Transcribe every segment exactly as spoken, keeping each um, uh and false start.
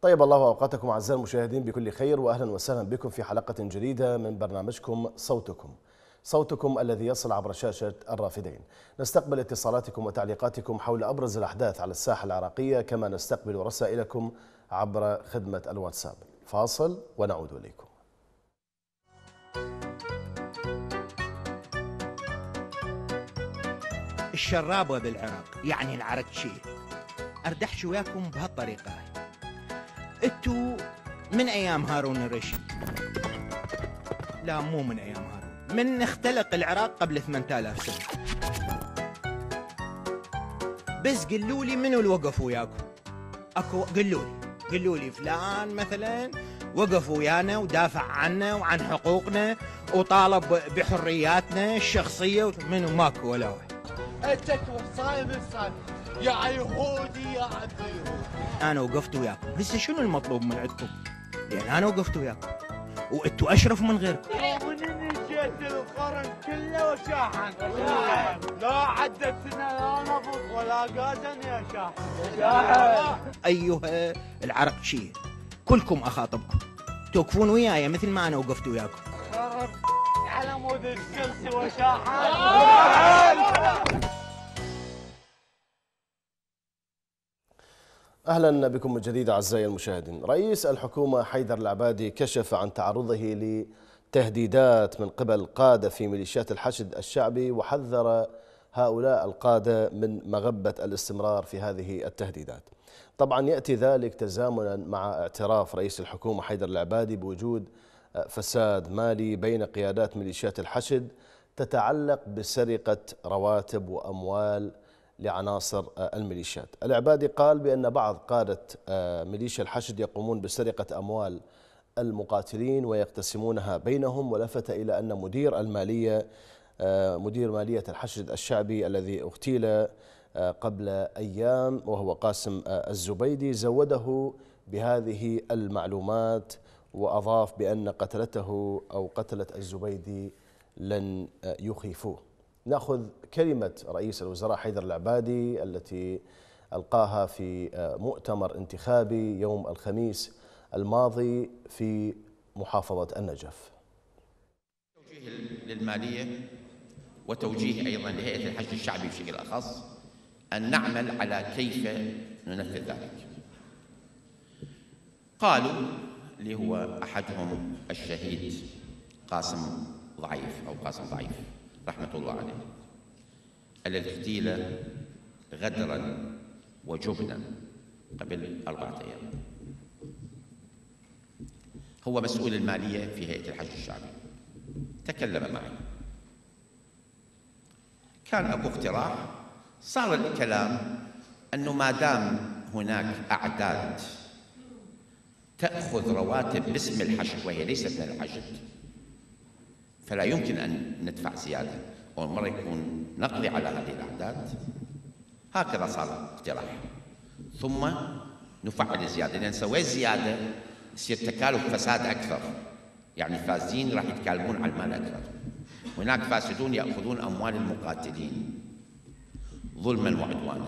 طيب الله أوقاتكم أعزائي المشاهدين بكل خير، وأهلا وسهلا بكم في حلقة جديدة من برنامجكم صوتكم صوتكم الذي يصل عبر شاشة الرافدين. نستقبل اتصالاتكم وتعليقاتكم حول أبرز الأحداث على الساحة العراقية، كما نستقبل رسائلكم عبر خدمة الواتساب. فاصل ونعود إليكم. الشرابة بالعراق يعني العركشي. أردحش وياكم بهالطريقة. انتو من أيام هارون الرشيد، لا مو من أيام هارون، من اختلق العراق قبل ثمانية آلاف سنة. بس قلوا لي منو اللي وقف وياكم؟ أكو قلوا لي قلوا لي فلان مثلا وقف ويانا ودافع عنا وعن حقوقنا وطالب بحرياتنا الشخصية. منو؟ ماكو ولا واحد. انت صايم صايم يا يهودي يا عبد اليهود. انا وقفت وياكم، هسه شنو المطلوب من عندكم؟ يعني انا وقفت وياكم وانتوا اشرف من غيركم. ومن جيت القرن كله وشاحن لا عدتنا لا نبض ولا قادن يا شاحن. ايها العرقشية كلكم اخاطبكم توقفون وياي مثل ما انا وقفت وياكم. على مود الشمس وشاحن. أهلا بكم من جديد أعزائي المشاهدين. رئيس الحكومة حيدر العبادي كشف عن تعرضه لتهديدات من قبل قادة في ميليشيات الحشد الشعبي، وحذر هؤلاء القادة من مغبة الاستمرار في هذه التهديدات. طبعا يأتي ذلك تزامنا مع اعتراف رئيس الحكومة حيدر العبادي بوجود فساد مالي بين قيادات ميليشيات الحشد تتعلق بسرقة رواتب وأموال لعناصر الميليشيات. العبادي قال بأن بعض قادة ميليشيا الحشد يقومون بسرقة أموال المقاتلين ويقتسمونها بينهم، ولفت إلى أن مدير المالية مدير مالية الحشد الشعبي الذي اغتيل قبل أيام وهو قاسم الزبيدي زوده بهذه المعلومات، وأضاف بأن قتلته أو قتلة الزبيدي لن يخيفوه. نأخذ كلمة رئيس الوزراء حيدر العبادي التي ألقاها في مؤتمر انتخابي يوم الخميس الماضي في محافظة النجف. توجيه للمالية وتوجيه أيضا لهيئة الحشد الشعبي بشكل أخص أن نعمل على كيف ننفذ ذلك. قالوا اللي هو أحدهم الشهيد قاسم ضعيف أو قاسم ضعيف رحمة الله عليه، الذي اغتيل غدرا وجبنا قبل أربعة أيام، هو مسؤول المالية في هيئة الحشد الشعبي. تكلم معي، كان أكو اقتراح، صار الكلام أنه ما دام هناك أعداد تأخذ رواتب باسم الحشد وهي ليست من الحشد فلا يمكن أن ندفع زيادة، أول مرة يكون نقضي على هذه الأعداد. هكذا صار اقتراح، ثم نفعل الزيادة، لأن سويت زيادة يصير تكالب فساد أكثر، يعني الفاسدين راح يتكالبون على المال أكثر. هناك فاسدون يأخذون أموال المقاتلين ظلما وعدوانا.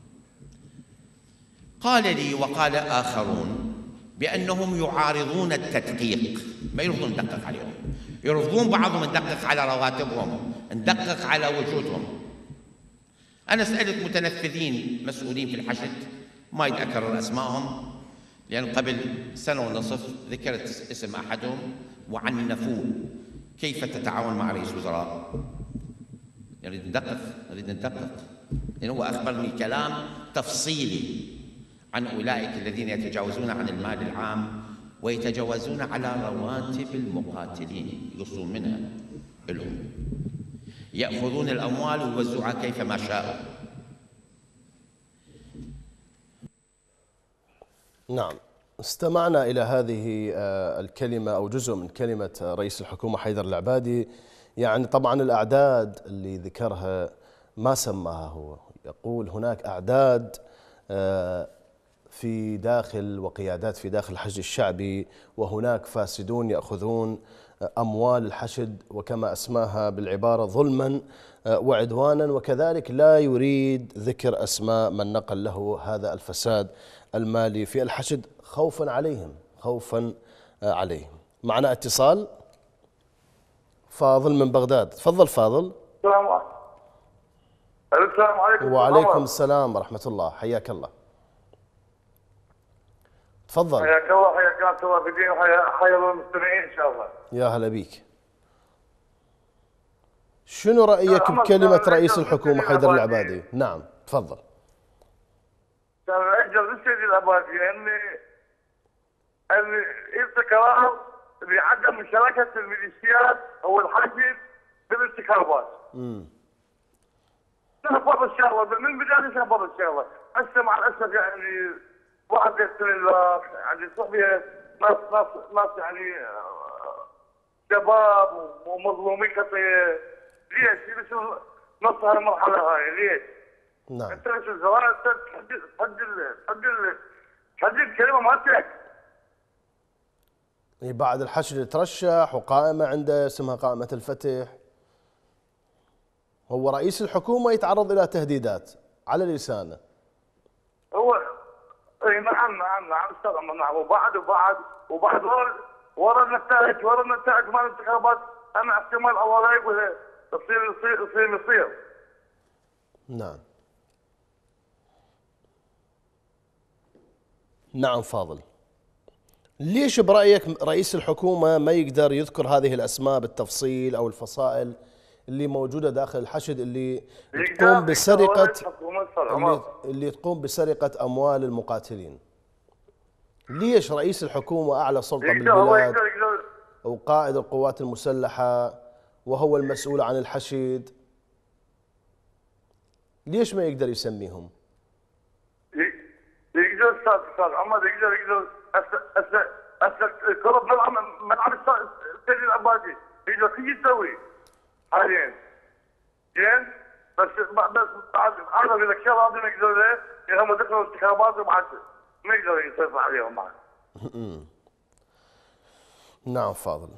قال لي وقال آخرون بأنهم يعارضون التدقيق، ما يرضون ندقق عليهم، يرفضون بعضهم ندقق على رواتبهم، ندقق على وجودهم. أنا سألت متنفذين مسؤولين في الحشد ما يتأكرر أسمائهم، لأن قبل سنة ونصف ذكرت اسم أحدهم وعنفوه. كيف تتعاون مع رئيس وزراء؟ نريد ندقق، نريد ندقق، لأنه هو أخبرني كلام تفصيلي عن أولئك الذين يتجاوزون عن المال العام ويتجاوزون على رواتب المقاتلين، يوصلون منها لهم، يأخذون الأموال ويوزعها كيفما شاءوا. نعم، استمعنا إلى هذه الكلمة أو جزء من كلمة رئيس الحكومة حيدر العبادي. يعني طبعا الأعداد اللي ذكرها ما سماها هو، يقول هناك أعداد في داخل وقيادات في داخل الحشد الشعبي، وهناك فاسدون يأخذون أموال الحشد وكما أسماها بالعبارة ظلما وعدوانا، وكذلك لا يريد ذكر أسماء من نقل له هذا الفساد المالي في الحشد خوفا عليهم خوفا عليهم. معنا اتصال، فاضل من بغداد. تفضل فاضل. السلام عليكم. السلام عليكم. وعليكم السلام ورحمة الله، حياك الله. تفضل. حياك الله حياك الله في الدين وحيا المستمعين ان شاء الله. يا هلا بيك. شنو رأيك بكلمة رئيس الحكومة حيدر العبادي؟ نعم تفضل. كان أجل السيد العبادي أني أني يعطي قرار بعدم مشاركة الميليشيات أو الحشد بالانتخابات. امم. نخفض الشغلة من بداية نخفض الشغلة، هسه مع الأسف يعني واحد يقتل الله يعني صحبة ناس ناس ناس يعني شباب ومظلومين كثير. ليش؟ ليش نص هالمرحلة هاي ليش؟ نعم. انت ليش الزراعة تحدد تحدد تحدد تحدد كلمة ما تك. بعد الحشد يترشح وقائمة عنده اسمها قائمة الفتح. هو رئيس الحكومة يتعرض إلى تهديدات على لسانه. هو اي نعم نعم نعم استاذ نعم. وبعد وبعد وبعد ورا النتائج ورا النتائج مال الانتخابات انا احتمال الله لا يقول يصير يصير يصير يصير. نعم. نعم فاضل. ليش برأيك رئيس الحكومة ما يقدر يذكر هذه الأسماء بالتفصيل أو الفصائل اللي موجودة داخل الحشد اللي تقوم بسرقة اللي, اللي تقوم بسرقة أموال المقاتلين؟ ليش رئيس الحكومة أعلى سلطة بالبلاد وقائد القوات المسلحة وهو المسؤول عن الحشد، ليش ما يقدر يسميهم؟ يقدر استاذ استاذ عمر يقدر يقدر هسه هسه كرة ملعب ملعب السيد العبادي يقدر شو يسوي حاليا؟ زين بس بس انا اقول لك شغله ما يقدر له هم دخلوا الانتخابات وما ما يقدر يسيطر عليهم معه. نعم فاضل.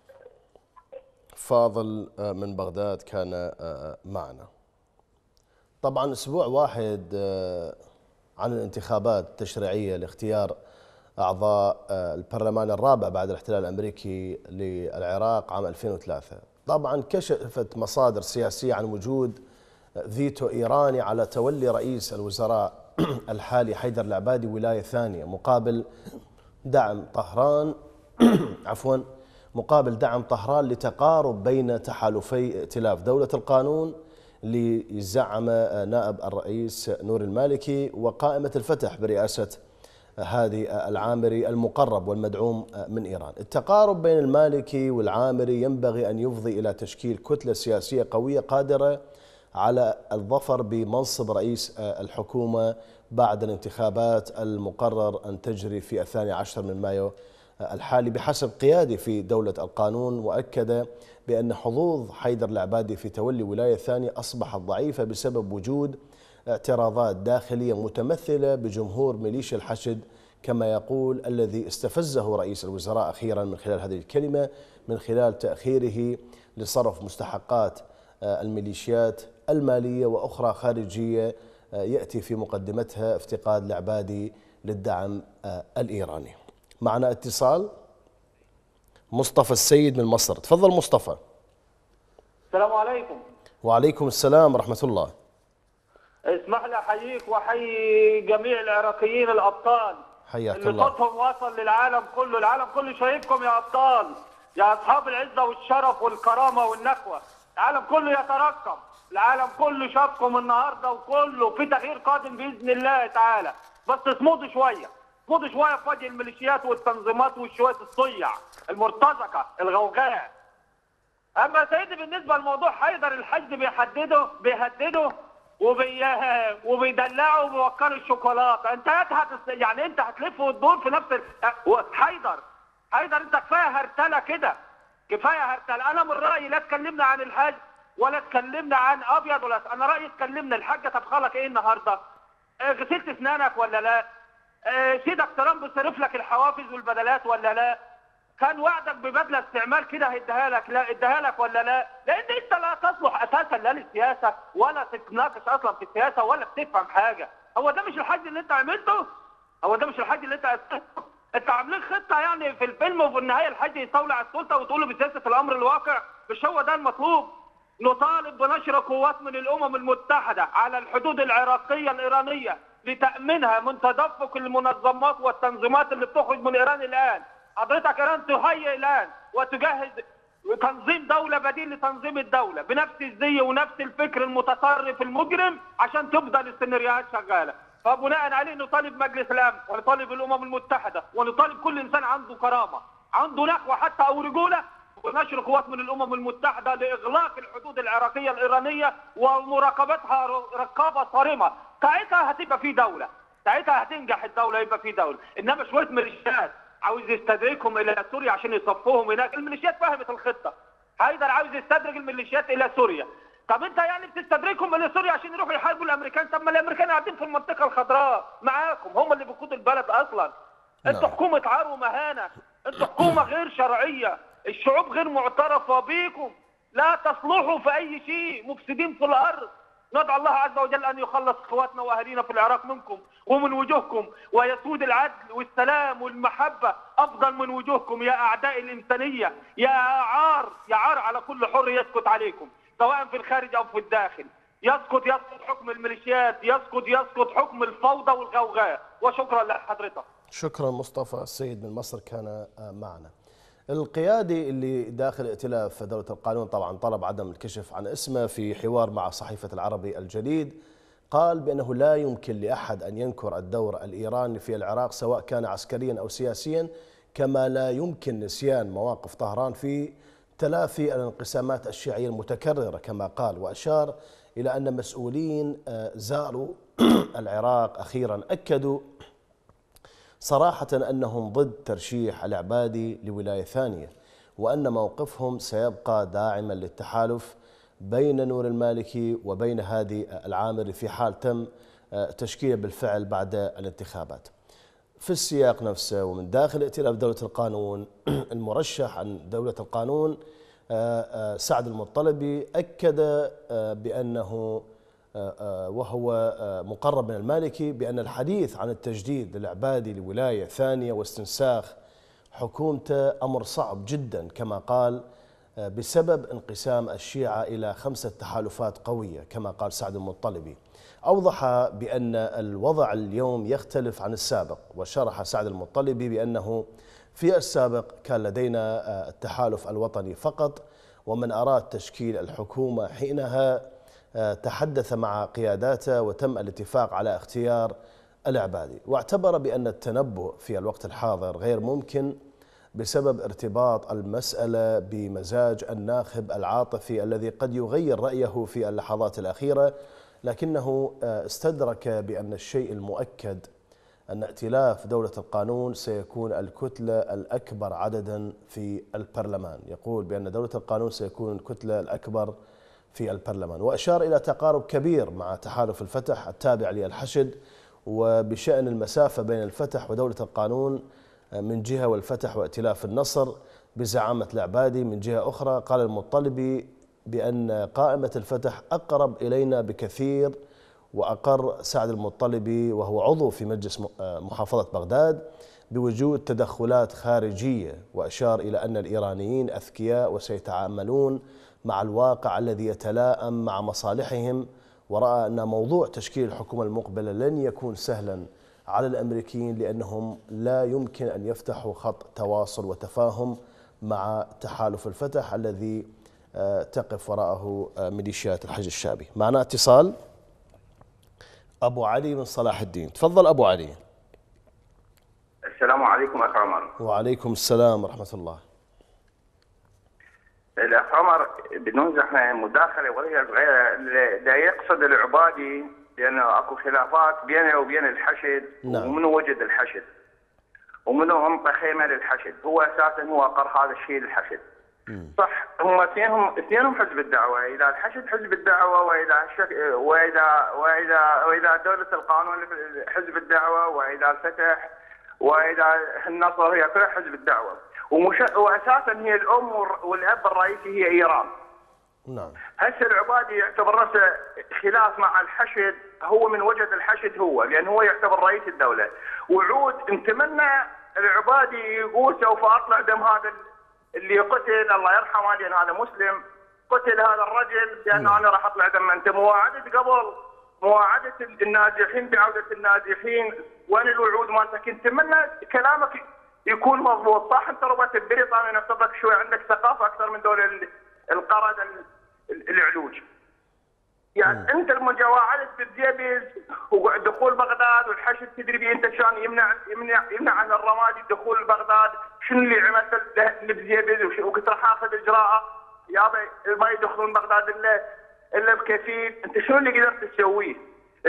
فاضل من بغداد كان معنا. طبعا اسبوع واحد عن الانتخابات التشريعيه لاختيار اعضاء البرلمان الرابع بعد الاحتلال الامريكي للعراق عام ألفين وثلاثة. طبعا كشفت مصادر سياسيه عن وجود فيتو ايراني على تولي رئيس الوزراء الحالي حيدر العبادي ولايه ثانيه مقابل دعم طهران عفوا مقابل دعم طهران لتقارب بين تحالفي ائتلاف دولة القانون اللي زعم نائب الرئيس نور المالكي وقائمة الفتح برئاسة هادي العامري المقرب والمدعوم من إيران. التقارب بين المالكي والعامري ينبغي أن يفضي إلى تشكيل كتلة سياسية قوية قادرة على الظفر بمنصب رئيس الحكومة بعد الانتخابات المقرر أن تجري في الثاني عشر من مايو الحالي بحسب قيادي في دولة القانون. وأكد بأن حظوظ حيدر العبادي في تولي ولاية ثانية أصبحت ضعيفة بسبب وجود اعتراضات داخلية متمثلة بجمهور ميليشيا الحشد كما يقول، الذي استفزه رئيس الوزراء أخيرا من خلال هذه الكلمة من خلال تأخيره لصرف مستحقات الميليشيات المالية وأخرى خارجية يأتي في مقدمتها افتقاد العبادي للدعم الإيراني. معنا اتصال مصطفى السيد من مصر. تفضل مصطفى. السلام عليكم. وعليكم السلام ورحمة الله. اسمح لي احييك واحيي جميع العراقيين الابطال حياك اللي الله. صوتهم وصل للعالم كله، العالم كله شايفكم يا ابطال، يا اصحاب العزه والشرف والكرامه والنخوه، العالم كله يترقب، العالم كله شافكم النهارده وكله في تغيير قادم باذن الله تعالى، بس اصمدوا شويه، اصمدوا شويه في وجه الميليشيات والتنظيمات والشويه الصيع المرتزقه الغوغاء. اما يا سيدي بالنسبه لموضوع حيدر الحشد بيحدده بيهدده وبي وبيدلعوا وبيوكلوا الشوكولاته، انت هت يعني انت هتلف وتدور في نفس ال... حيدر حيدر انت كفايه هرتله كده، كفايه هرتله. انا من رايي لا تكلمنا عن الحج ولا تكلمنا عن ابيض ولا، انا رايي تكلمنا الحاجه طبخلك ايه النهارده؟ اه غسلت اسنانك ولا لا؟ اه سيدك ترامب صرف لك الحوافز والبدلات ولا لا؟ كان وعدك ببدله استعمال كده هيديها لك، لا اديها لك ولا لا؟ لان انت لا تصلح اساسا لا للسياسه ولا تتناقش اصلا في السياسه ولا بتفهم حاجه. هو ده مش الحج اللي انت عملته؟ هو ده مش الحج اللي انت عملته؟ انت عاملين خطه يعني في الفيلم وفي النهايه الحج يستولي على السلطه وتقولوا بسياسه الامر الواقع؟ مش هو ده المطلوب. نطالب بنشر قوات من الامم المتحده على الحدود العراقيه الايرانيه لتامينها من تدفق المنظمات والتنظيمات اللي بتخرج من ايران الان. حضرتك ايران تهيئ الان وتجهز تنظيم دوله بديل لتنظيم الدوله بنفس الزي ونفس الفكر المتطرف المجرم عشان تفضل السيناريوهات شغاله. فبناء عليه نطالب مجلس الامن ونطالب الامم المتحده ونطالب كل انسان عنده كرامه عنده نخوه حتى او رجوله ونشر قوات من الامم المتحده لاغلاق الحدود العراقيه الايرانيه ومراقبتها رقابه صارمه. ساعتها هتبقى في دوله، ساعتها هتنجح الدوله يبقى في دوله. انما شويه ميليشيات عاوز يستدركهم الى سوريا عشان يصفوهم هناك. الميليشيات فهمت الخطه. حيدر عاوز يستدرج الميليشيات الى سوريا. طب انت يعني بتستدركهم الى سوريا عشان يروحوا يحاربوا الامريكان؟ طب ما الامريكان قاعدين في المنطقه الخضراء معاكم، هم اللي بيقودوا البلد اصلا. انتوا حكومه عار ومهانه، انتوا حكومه غير شرعيه، الشعوب غير معترفه بيكم، لا تصلحوا في اي شيء، مفسدين في الارض. ندعو الله عز وجل ان يخلص اخواتنا واهالينا في العراق منكم ومن وجوهكم، ويسود العدل والسلام والمحبه افضل من وجوهكم يا اعداء الانسانيه، يا عار يا عار على كل حر يسكت عليكم سواء في الخارج او في الداخل. يسقط يسقط حكم الميليشيات، يسقط يسقط حكم الفوضى والغوغاء. وشكرا لحضرتك. شكرا مصطفى السيد من مصر كان معنا. القيادي اللي داخل ائتلاف دولة القانون طبعا طلب عدم الكشف عن اسمه في حوار مع صحيفة العربي الجديد، قال بأنه لا يمكن لأحد أن ينكر الدور الإيراني في العراق سواء كان عسكريا أو سياسيا، كما لا يمكن نسيان مواقف طهران في تلافي الانقسامات الشيعية المتكررة كما قال. وأشار إلى أن مسؤولين زاروا العراق أخيرا أكدوا صراحة أنهم ضد ترشيح العبادي لولاية ثانية، وأن موقفهم سيبقى داعما للتحالف بين نور المالكي وبين هادي العامري في حال تم تشكيله بالفعل بعد الانتخابات. في السياق نفسه ومن داخل ائتلاف دولة القانون، المرشح عن دولة القانون سعد المطلبي أكد بأنه وهو مقرب من المالكي بأن الحديث عن التجديد للعبادي لولاية ثانية واستنساخ حكومته أمر صعب جدا كما قال، بسبب انقسام الشيعة إلى خمسة تحالفات قوية كما قال سعد المطلبي. أوضح بأن الوضع اليوم يختلف عن السابق، وشرح سعد المطلبي بأنه في السابق كان لدينا التحالف الوطني فقط، ومن أراد تشكيل الحكومة حينها تحدث مع قياداته وتم الاتفاق على اختيار العبادي. واعتبر بأن التنبؤ في الوقت الحاضر غير ممكن بسبب ارتباط المسألة بمزاج الناخب العاطفي الذي قد يغير رأيه في اللحظات الأخيرة، لكنه استدرك بأن الشيء المؤكد أن ائتلاف دولة القانون سيكون الكتلة الأكبر عددا في البرلمان. يقول بأن دولة القانون سيكون الكتلة الأكبر في البرلمان، وأشار إلى تقارب كبير مع تحالف الفتح التابع للحشد، وبشأن المسافة بين الفتح ودولة القانون من جهة والفتح وائتلاف النصر بزعامة العبادي من جهة أخرى. قال المطلبي بأن قائمة الفتح أقرب إلينا بكثير، وأقر سعد المطلبي وهو عضو في مجلس محافظة بغداد بوجود تدخلات خارجية، وأشار إلى أن الإيرانيين أذكياء وسيتعاملون مع الواقع الذي يتلائم مع مصالحهم، ورأى أن موضوع تشكيل الحكومة المقبلة لن يكون سهلا على الأمريكيين لأنهم لا يمكن أن يفتحوا خط تواصل وتفاهم مع تحالف الفتح الذي تقف وراءه ميليشيات الحج الشعبي. معنا اتصال أبو علي من صلاح الدين. تفضل أبو علي. السلام عليكم أخ عمر. وعليكم السلام ورحمة الله. الأخ عمر بدون احنا مداخلة وهي لا يقصد العبادي لأنه أكو خلافات بينه وبين الحشد. نعم. ومنه وجد الحشد ومنه انطى خيمة للحشد، هو أساسا هو أقر هذا الشيء للحشد. مم. صح، هم اثنينهم اثنينهم حزب الدعوة، إذا الحشد حزب الدعوة وإذا الشك... وإذا وإذا وإذا دولة القانون حزب الدعوة وإذا الفتح وإذا النصر هي كلها حزب الدعوة. ومش... واساسا هي الام والاب الرئيسي هي ايران. نعم. هسه العبادي يعتبر نفسه خلاف مع الحشد، هو من وجد الحشد هو، لان هو يعتبر رئيس الدوله. وعود نتمنى العبادي يقول سوف اطلع دم هذا اللي قتل، الله يرحمه لان هذا مسلم، قتل هذا الرجل لانه انا راح اطلع دم. انت مواعدت قبل مواعده الناجحين بعوده الناجحين، وين الوعود مالتك؟ نتمنى كلامك يكون مضبوط. صح انت ربط بريطانيا نفترضك شوي عندك ثقافه اكثر من دول القرد العلوج. يعني م. انت المجاوعات بتجيبز ودخول بغداد والحشد تدري بيه انت شلون يمنع يمنع يمنع عن الرمادي دخول بغداد. شنو اللي عملت اللي بجيبز وكنت راح اخذ اجراء يابا ما يدخلون بغداد الا الا بكفيل. انت شنو اللي قدرت تسويه؟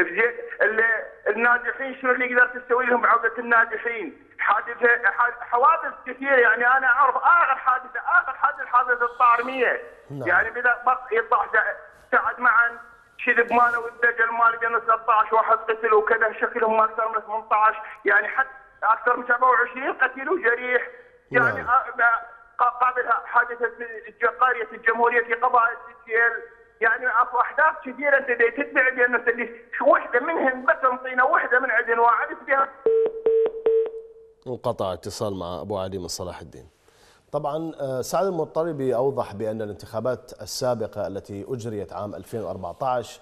الناجحين شنو اللي قدرت تسوي لهم بعوده الناجحين؟ حادثه حوادث كثيره، يعني انا اعرف اخر حادثه اخر حادثه حادثه الطارميه. نعم. يعني بدا يطلع سعد معا شذب ماله والدجل ماله بين ثلاثة عشر واحد قتل وكذا، شكلهم اكثر من ثمانية عشر، يعني حتى اكثر من سبعة وعشرين قتيل وجريح. يعني نعم. قابل حادثه قريه الجمهوريه في قبائل سيسيل، يعني اكو احداث كثيره انت تتبع بان اللي وحده منهم بس نعطينا وحده من عندنا وعدت بها. انقطع اتصال مع ابو علي من صلاح الدين. طبعا سعد المطلبي اوضح بان الانتخابات السابقه التي اجريت عام ألفين وأربعة عشر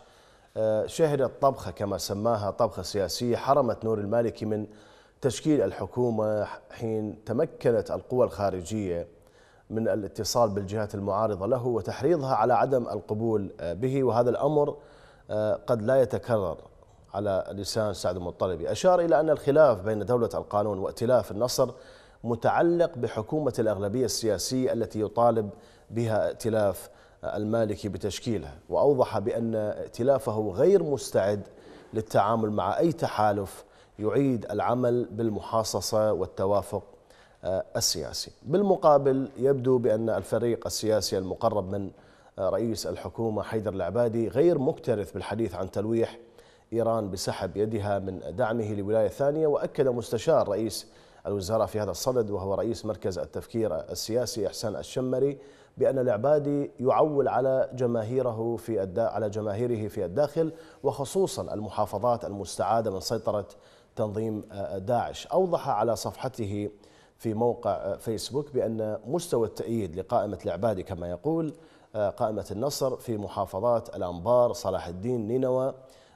شهدت طبخه كما سماها، طبخه سياسيه حرمت نور المالكي من تشكيل الحكومه، حين تمكنت القوى الخارجيه من الاتصال بالجهات المعارضة له وتحريضها على عدم القبول به، وهذا الأمر قد لا يتكرر على لسان سعد المطلبي. أشار إلى أن الخلاف بين دولة القانون وائتلاف النصر متعلق بحكومة الأغلبية السياسية التي يطالب بها ائتلاف المالكي بتشكيلها، وأوضح بأن ائتلافه غير مستعد للتعامل مع أي تحالف يعيد العمل بالمحاصصة والتوافق السياسي. بالمقابل يبدو بأن الفريق السياسي المقرب من رئيس الحكومة حيدر العبادي غير مكترث بالحديث عن تلويح إيران بسحب يدها من دعمه لولاية ثانية. وأكد مستشار رئيس الوزراء في هذا الصدد وهو رئيس مركز التفكير السياسي إحسان الشمري بأن العبادي يعول على جماهيره في على جماهيره في الداخل وخصوصا المحافظات المستعادة من سيطرة تنظيم داعش. أوضح على صفحته في موقع فيسبوك بأن مستوى التأييد لقائمة العبادي كما يقول قائمة النصر في محافظات الأنبار صلاح الدين نينوى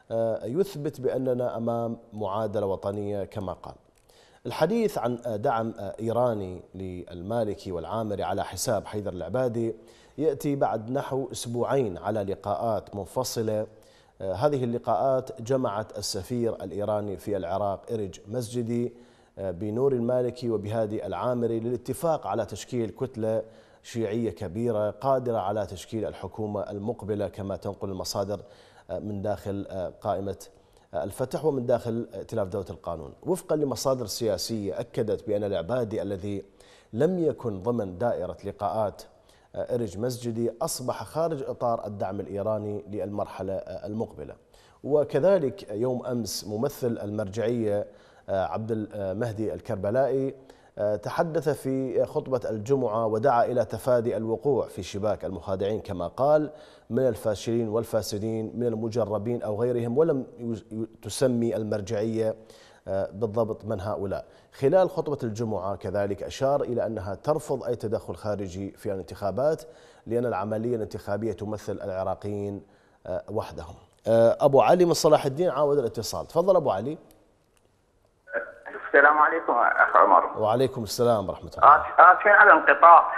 يثبت بأننا أمام معادلة وطنية كما قال. الحديث عن دعم إيراني للمالكي والعامري على حساب حيدر العبادي يأتي بعد نحو أسبوعين على لقاءات منفصلة. هذه اللقاءات جمعت السفير الإيراني في العراق إرج مسجدي بنور المالكي وبهادي العامري للاتفاق على تشكيل كتلة شيعية كبيرة قادرة على تشكيل الحكومة المقبلة كما تنقل المصادر من داخل قائمة الفتح ومن داخل ائتلاف دولة القانون. وفقا لمصادر سياسية أكدت بأن العبادي الذي لم يكن ضمن دائرة لقاءات إرج مسجدي أصبح خارج إطار الدعم الإيراني للمرحلة المقبلة. وكذلك يوم أمس ممثل المرجعية عبد المهدي الكربلائي تحدث في خطبة الجمعة ودعا إلى تفادي الوقوع في شباك المخادعين كما قال من الفاشلين والفاسدين من المجربين أو غيرهم، ولم تسمي المرجعية بالضبط من هؤلاء. خلال خطبة الجمعة كذلك أشار إلى أنها ترفض أي تدخل خارجي في الانتخابات لأن العملية الانتخابية تمثل العراقيين وحدهم. أبو علي من صلاح الدين عاود الاتصال. تفضل أبو علي. السلام عليكم اخ عمر. وعليكم السلام ورحمه الله. اسفين على الانقطاع.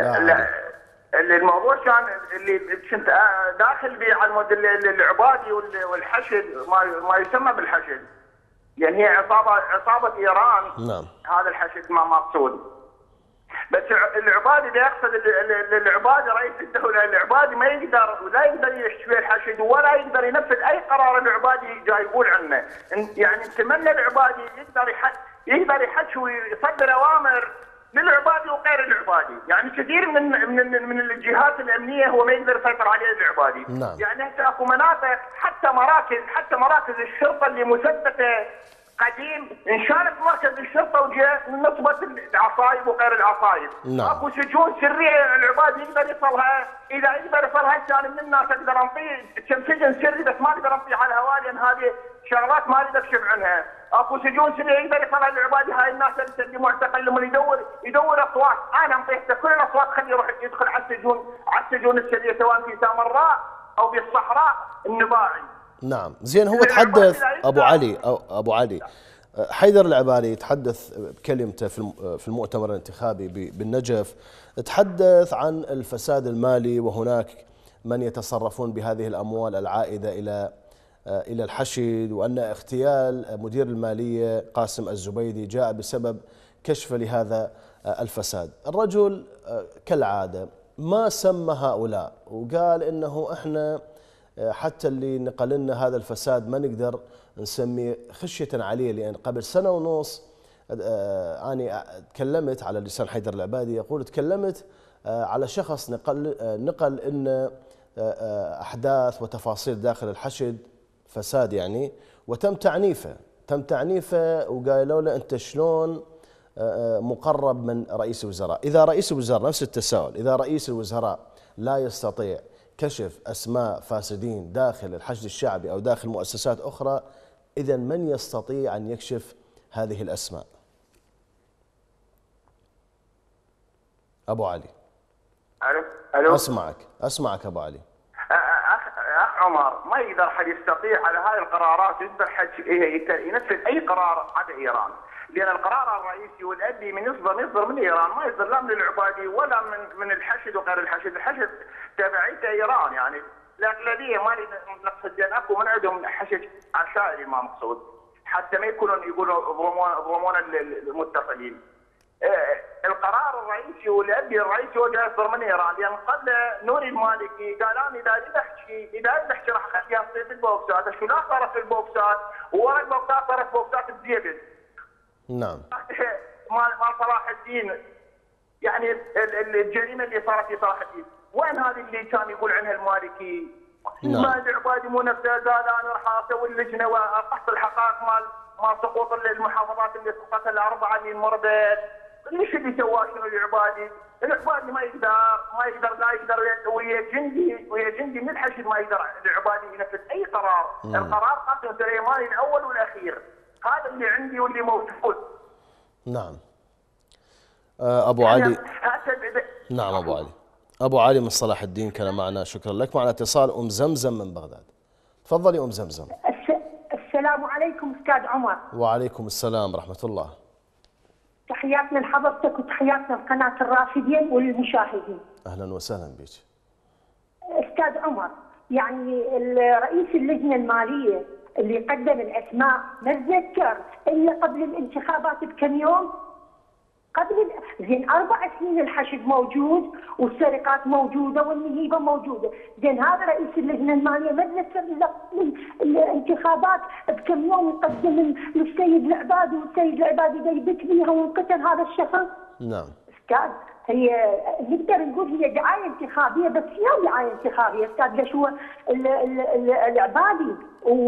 الموضوع كان اللي كنت داخل به على العبادي والحشد ما ما يسمى بالحشد، يعني هي عصابه عصابه ايران. نعم. هذا الحشد ما مقصود، بس العبادي اذا يقصد العبادي رئيس الدوله، العبادي ما يقدر ولا يقدر يشتري الحشد ولا يقدر ينفذ اي قرار العبادي جاي يقول عنه. يعني نتمنى العبادي يقدر يحد يقدر يحكي ويصدر اوامر للعبادي وغير العبادي، يعني كثير من من من الجهات الامنيه هو ما يقدر يسيطر عليه العبادي. نعم. يعني هسه اكو مناطق حتى مراكز حتى مراكز الشرطه اللي مثبته قديم انشالت مركز الشرطه وجاء نصبت العصايب وغير العصايب. نعم. اكو سجون سريه العباد يقدر يصلها، اذا يقدر يصلها انسان من الناس اقدر انطيه كم سجن سري بس ما اقدر انطيه على الهواء لان هذه شغلات ما اريد اكشف عنها. اكو سجون سريه يقدر يصلها العباد، هاي الناس اللي معتقل لما يدور يدور اصوات، انا انطيته كل الاصوات خليه يروح يدخل على السجون على السجون السريه سواء في سامراء او بالصحراء النباعي. نعم زين. هو تحدث ابو علي أو ابو علي حيدر العبادي يتحدث بكلمته في المؤتمر الانتخابي بالنجف، تحدث عن الفساد المالي وهناك من يتصرفون بهذه الاموال العائده الى الى الحشد، وان اغتيال مدير الماليه قاسم الزبيدي جاء بسبب كشف لهذا الفساد. الرجل كالعاده ما سمى هؤلاء وقال انه احنا حتى اللي نقل لنا هذا الفساد ما نقدر نسميه خشية عليه، لأن قبل سنة ونص أنا تكلمت على لسان حيدر العبادي يقول تكلمت على شخص نقل نقل إن أحداث وتفاصيل داخل الحشد فساد يعني، وتم تعنيفه تم تعنيفه وقالوا له أنت شلون مقرب من رئيس الوزراء. إذا رئيس الوزراء نفس التساؤل، إذا رئيس الوزراء لا يستطيع كشف أسماء فاسدين داخل الحشد الشعبي أو داخل مؤسسات أخرى، إذن من يستطيع أن يكشف هذه الأسماء؟ أبو علي. ألو. أسمعك أسمعك أبو علي. أخ أخ عمر، ما يقدر حد يستطيع على هاي القرارات يقدر حد ينفذ أي قرار على إيران، لأن القرار الرئيسي والأدي من يصدر يصدر من إيران، ما يصدر لا من العبادي ولا من من الحشد وغير الحشد، الحشد تبعيته إيران يعني، الأغلبية ما نقصد لأن أكو من عندهم حشد عشائري ما مقصود، حتى ما يكونون يقولوا برومون برومون المتصلين. القرار الرئيسي والأدي الرئيسي هو جاي يصدر من إيران، لأن قبل نوري المالكي قال أنا إذا أريد أحكي إذا أريد أحكي راح أخليها تصير في البوكسات، شو لا صارت في البوكسات وورا البوكسات صارت بوكسات بزيبل. نعم. مال مال صلاح الدين، يعني الجريمه اللي صارت في صلاح الدين، وين هذه اللي كان يقول عنها المالكي؟ نعم. ما العبادي مو نفسه قال انا راح اسوي اللجنه واقص الحقائق مال مال سقوط المحافظات اللي سقطتها الاربعه اللي مربت، ليش اللي سواه شنو العبادي؟ العبادي ما يقدر ما يقدر لا يقدر ويا جندي ويا جندي من الحشد ما يقدر العبادي ينفذ اي قرار، مم. القرار قاسم سليماني الاول والاخير، هذا اللي عندي واللي موجود. نعم. أبو علي. نعم أبو علي. أبو علي من صلاح الدين كان معنا، شكرا لك. معنا اتصال أم زمزم من بغداد. تفضلي أم زمزم. السلام عليكم أستاذ عمر. وعليكم السلام ورحمة الله. تحياتنا لحضرتك وتحياتنا لقناة الرافدين والمشاهدين. أهلا وسهلا بك. أستاذ عمر، يعني رئيس اللجنة المالية اللي قدم الاسماء ما تذكر الا قبل الانتخابات بكم يوم، قبل زين اربع سنين الحشد موجود والسرقات موجوده والنهيبه موجوده، زين هذا رئيس اللجنه الماليه ما تذكر الا قبل الانتخابات بكم يوم يقدم للسيد العبادي، والسيد العبادي دا يبت بيها وانقتل هذا الشخص. نعم. استاذ هي نقدر نقول هي دعايه انتخابيه، بس هي دعايه انتخابيه استاذ. ليش هو العبادي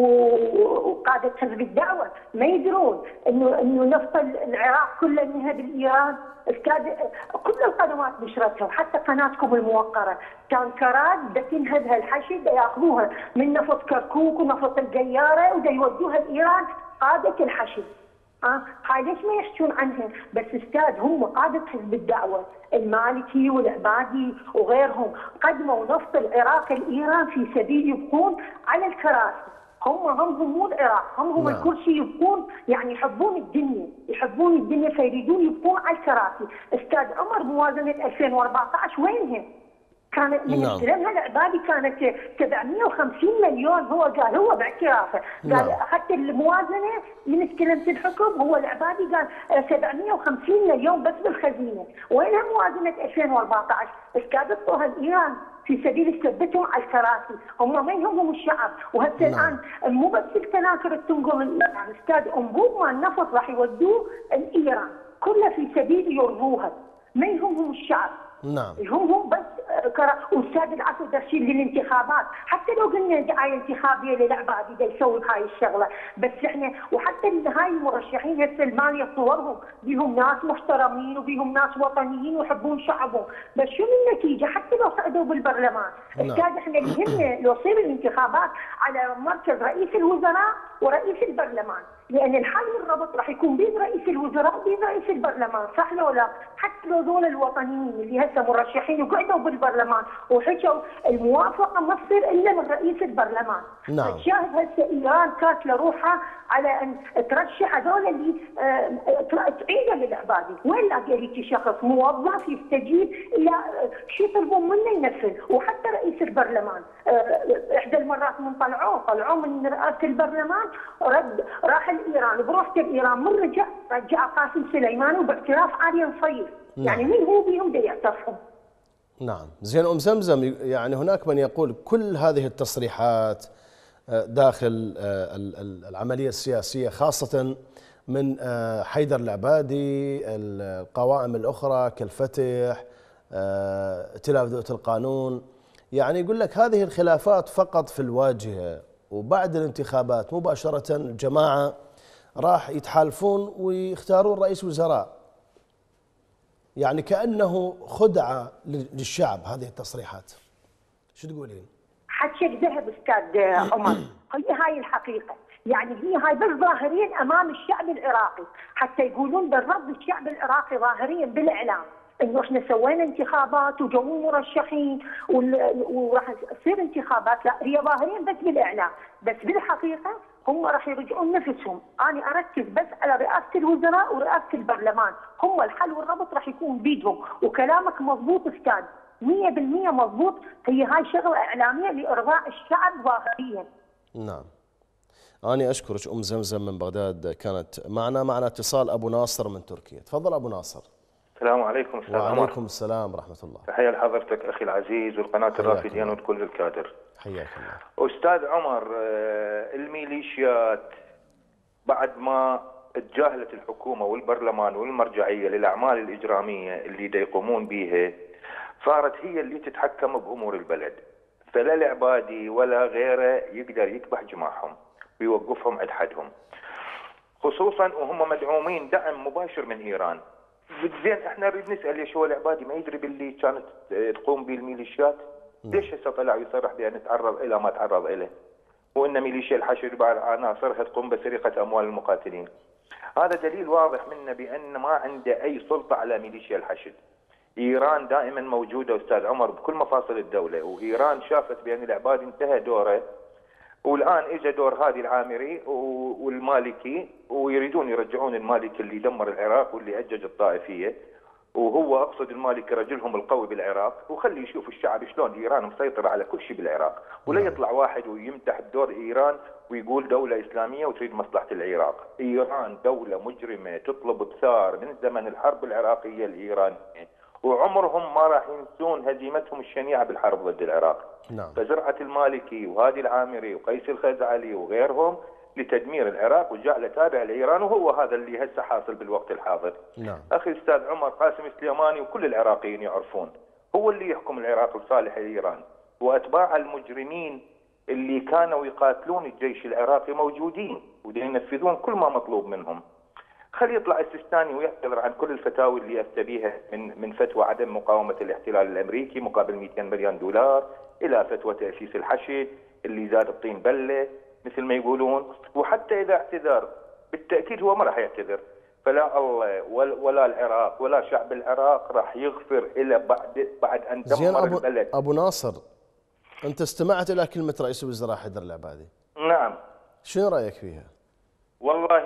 وقاده حزب الدعوه ما يدرون انه انه نفط العراق كله نهب الايران؟ استاذ كل القنوات نشرتها وحتى قناتكم الموقره، تانكرات دا تنهبها الحشد دا ياخذوها من نفط كركوك ونفط القياره ودا يودوها لايران قاده الحشد. اه هاي ليش ما يحكون عنها؟ بس استاذ هم قاده حزب الدعوه المالكي والعبادي وغيرهم قدموا نفط العراق لايران في سبيل يبقون على الكراسي، هم هم مو العراق، هم هم الكرسي يبقون، يعني يحبون الدنيا، يحبون الدنيا فيريدون يبقون على الكراسي. استاذ عمر موازنه ألفين وأربعة عشر وينها؟ كانت من استلمها العبادي كانت سبعمئة وخمسين مليون، هو قال هو باعترافه قال اخذت الموازنه من استلمت الحكم، هو العبادي قال سبعمئة وخمسين مليون بس بالخزينه، وينها موازنه ألفين وأربعة عشر؟ استاذ اعطوها لايران في سبيل يثبتهم على الكراسي، هم ما يهمهم الشعب، وهسه الان مو بس التناكر تنقل لايران، استاذ انبوب مال النفط راح يودوه لايران، كله في سبيل يرضوها، ما يهمهم الشعب. نعم. يهمهم بس واستاذ العصر ترشيد للانتخابات، حتى لو قلنا دعايه انتخابيه للعبادي دا يسوي هاي الشغله، بس احنا وحتى هاي المرشحين هسه الماليه صورهم بيهم ناس محترمين وبيهم ناس وطنيين ويحبون شعبهم، بس شنو النتيجه حتى لو صعدوا بالبرلمان؟ استاذ احنا اللي يهمنا لو تصير الانتخابات على مركز رئيس الوزراء ورئيس البرلمان، لان الحل والربط راح يكون بين رئيس الوزراء وبين رئيس البرلمان، صح لو لا؟ حتى لو ذول الوطنيين اللي هسه مرشحين وقعدوا بالبرلمان وحكوا الموافقه ما تصير الا من رئيس البرلمان. نعم. فتشاهد هسه ايران كانت لروحها على ان ترشح هذول اللي تعيده للعبادي، وين لقيتي شخص موظف يستجيب الى شو يطلبون منه ينفذ، وحتى رئيس البرلمان احدى المرات من طلعوه طلعوه من رئاسه البرلمان رد راح لايران بروحته لايران، من رجع رجع قاسم سليماني وباعتراف عالي نصيف. نعم. يعني مين هو بيهم دا يعترفهم؟ نعم. زين ام زمزم، يعني هناك من يقول كل هذه التصريحات داخل العمليه السياسيه خاصه من حيدر العبادي، القوائم الاخرى كالفتح، ائتلاف دولة القانون، يعني يقول لك هذه الخلافات فقط في الواجهه، وبعد الانتخابات مباشره الجماعه راح يتحالفون ويختارون رئيس وزراء، يعني كأنه خدعة للشعب هذه التصريحات. شو تقولين؟ حكيك ذهب استاذ عمر، هي هاي الحقيقة، يعني هي هاي بس ظاهريا امام الشعب العراقي، حتى يقولون بالرد الشعب العراقي ظاهريا بالاعلام انه احنا سوينا انتخابات وجو مرشحين وراح تصير انتخابات، لا هي ظاهريا بس بالاعلام، بس بالحقيقة هم راح يرجعون نفسهم. انا اركز بس على رئاسه الوزراء ورئاسه البرلمان، هم الحل والربط راح يكون بيدهم، وكلامك مضبوط استاذ مية بالمية مضبوط، هي هاي شغله اعلاميه لارضاء الشعب ظاهريا. نعم. أنا أشكرك أم زمزم من بغداد كانت معنا. معنا اتصال أبو ناصر من تركيا. تفضل أبو ناصر. السلام عليكم استاذ عمر. وعليكم السلام ورحمة الله. تحية لحضرتك أخي العزيز والقناة الرافدين وكل الكادر. حياك الله. أستاذ عمر، الميليشيات بعد ما تجاهلت الحكومة والبرلمان والمرجعية للأعمال الإجرامية اللي دا يقومون بها، صارت هي اللي تتحكم بأمور البلد، فلا العبادي ولا غيره يقدر يكبح جماحهم ويوقفهم عند حدهم، خصوصا وهم مدعومين دعم مباشر من إيران. زين احنا نريد نسال ليش هو العبادي ما يدري باللي كانت تقوم به الميليشيات؟ ليش هسه طلع يصرح بان تعرض الى ما تعرض اليه؟ وان ميليشيا الحشد بعض عناصرها تقوم بسرقه اموال المقاتلين. هذا دليل واضح منا بان ما عنده اي سلطه على ميليشيا الحشد. ايران دائما موجوده استاذ عمر بكل مفاصل الدوله، وايران شافت بان العبادي انتهى دوره، والان اجى دور هادي العامري والمالكي، ويريدون يرجعون المالكي اللي دمر العراق واللي اجج الطائفيه، وهو اقصد المالكي رجلهم القوي بالعراق، وخلي يشوف الشعب شلون ايران مسيطره على كل شيء بالعراق، ولا يطلع واحد ويمتح بدور ايران ويقول دوله اسلاميه وتريد مصلحه العراق. ايران دوله مجرمه تطلب بثار من زمن الحرب العراقيه الايرانيه، وعمرهم ما راح ينسون هزيمتهم الشنيعه بالحرب ضد العراق. نعم. فزرعه المالكي وهادي العامري وقيس الخزعلي وغيرهم لتدمير العراق وجعله تابع لايران، وهو هذا اللي هسه حاصل بالوقت الحاضر. نعم. اخي الاستاذ عمر، قاسم سليماني وكل العراقيين يعرفون هو اللي يحكم العراق لصالح ايران، واتباع المجرمين اللي كانوا يقاتلون الجيش العراقي موجودين وينفذون كل ما مطلوب منهم. خلي يطلع السيستاني ويعتذر عن كل الفتاوي اللي افتى بها، من من فتوى عدم مقاومه الاحتلال الامريكي مقابل مئتين مليون دولار، الى فتوى تاسيس الحشد اللي زاد الطين بله مثل ما يقولون، وحتى اذا اعتذر بالتاكيد هو ما راح يعتذر، فلا الله ولا العراق ولا شعب العراق راح يغفر الا بعد بعد ان دمر أبو البلد. ابو ناصر، انت استمعت الى كلمه رئيس الوزراء حيدر العبادي؟ نعم. شنو رايك فيها؟ والله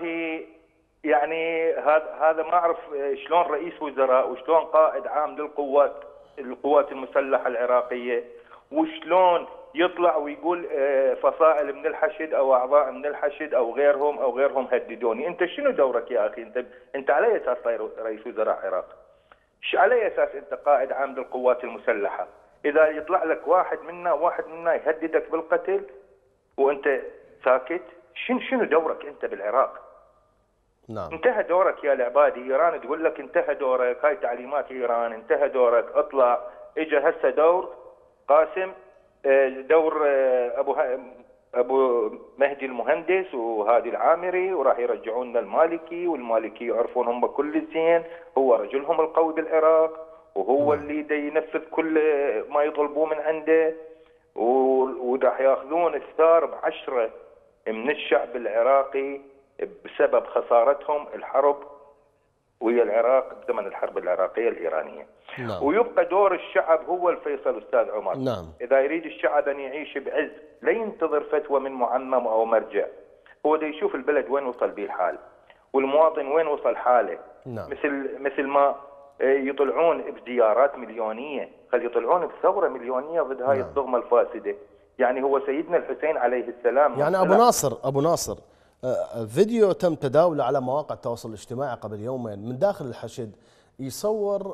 يعني هذا هذا ما اعرف شلون رئيس وزراء وشلون قائد عام للقوات القوات المسلحه العراقيه، وشلون يطلع ويقول فصائل من الحشد او اعضاء من الحشد او غيرهم او غيرهم هددوني. انت شنو دورك يا اخي؟ انت انت على اي اساس صاير رئيس وزراء العراق؟ على اي اساس انت قائد عام للقوات المسلحه؟ اذا يطلع لك واحد منا واحد منا يهددك بالقتل وانت ساكت، شنو شنو دورك انت بالعراق؟ نعم. انتهى دورك يا العبادي. ايران تقول لك انتهى دورك، هاي تعليمات ايران، انتهى دورك، اطلع اجى هسه دور قاسم، دور ابو ابو مهدي المهندس وهادي العامري، وراح يرجعون لنا المالكي، والمالكي يعرفون هم كل زين، هو رجلهم القوي بالعراق، وهو اللي دا ينفذ كل ما يطلبوه من عنده، وراح ياخذون الثار بعشرة من الشعب العراقي بسبب خسارتهم الحرب ويا العراق بزمن الحرب العراقيه الايرانيه. نعم. ويبقى دور الشعب هو الفيصل استاذ عمر. نعم. اذا يريد الشعب ان يعيش بعز لا ينتظر فتوى من معمم او مرجع، هو دا يشوف البلد وين وصل به الحال والمواطن وين وصل حاله. نعم. مثل مثل ما يطلعون بزيارات مليونيه، خلي يطلعون بثوره مليونيه ضد هاي نعم. الطغمه الفاسده. يعني هو سيدنا الحسين عليه السلام. يعني ابو ناصر ابو ناصر فيديو تم تداوله على مواقع التواصل الاجتماعي قبل يومين من داخل الحشد يصور